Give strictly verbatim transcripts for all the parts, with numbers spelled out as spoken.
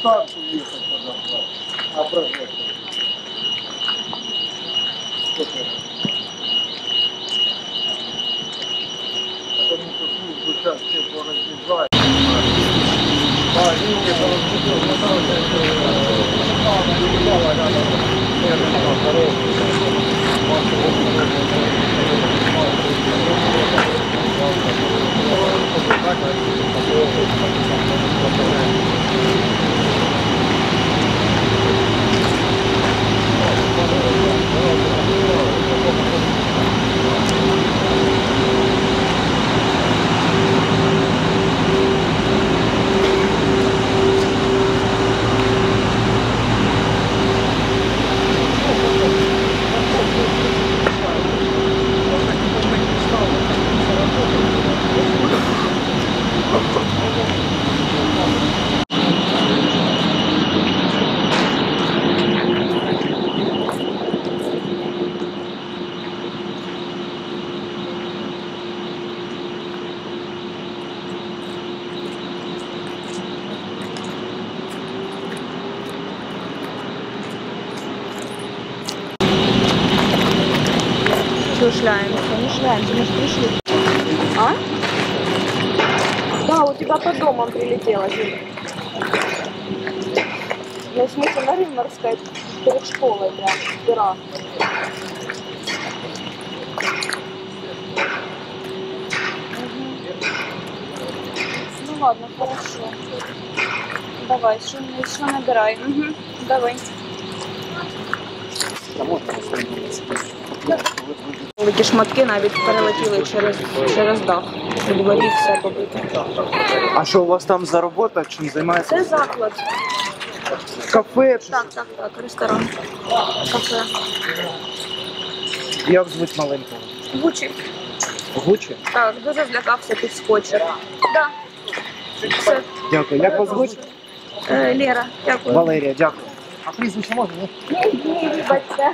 станцию ехать подождать. А прожектор. Потому что службы сейчас все поразъезжают. А, они мне Шляемся, не шляемся, мы же пришли. А? Да, у тебя под домом прилетела. Ну, в смысле, на Рымнорской, перед школой, прям, дыра. Угу. Ну ладно, хорошо. Давай, еще, еще набирай. Угу. Давай. Ті шматки навіть перелетіли через, через дах. У дворі все побито. А що у вас там за робота? Чим займаєтеся? Це заклад. Кафе? Чи... Так, так, так, ресторан. Кафе. Як звуть маленького? Гучі. Гучі? Так, дуже злякався, підскочив. Так. Все. Дякую. Як вас звуть? Е, Лера, дякую. Валерія, дякую. А прізвище можна, ні? Ні, ні, вибачте.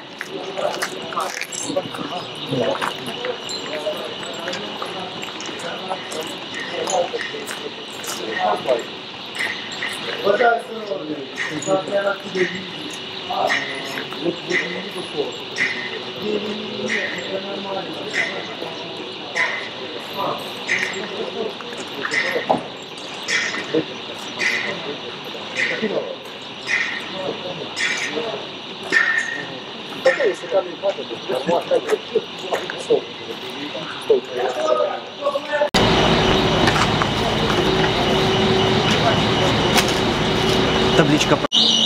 Табличка.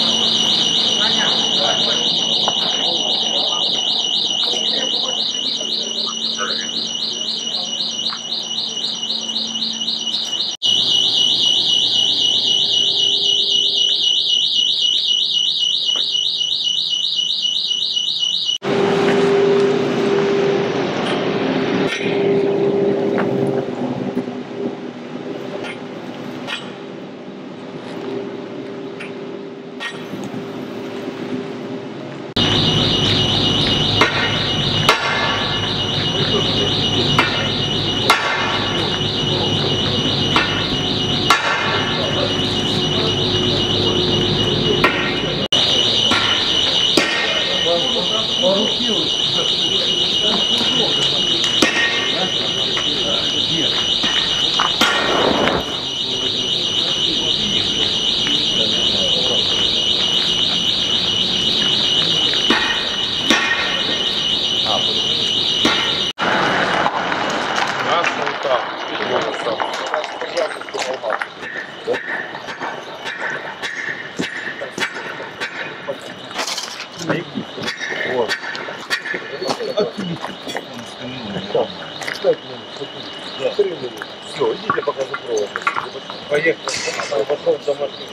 Все, идите пока закроем. Поехали. Пошел до машины.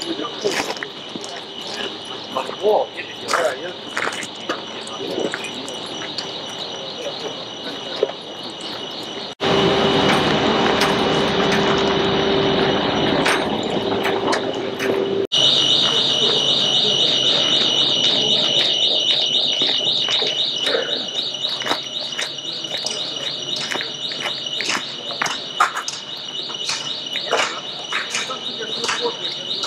Я